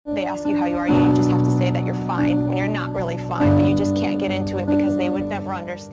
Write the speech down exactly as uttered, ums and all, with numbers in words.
They ask you how you are, you just have to say that you're fine when you're not really fine, but you just can't get into it because they would never understand.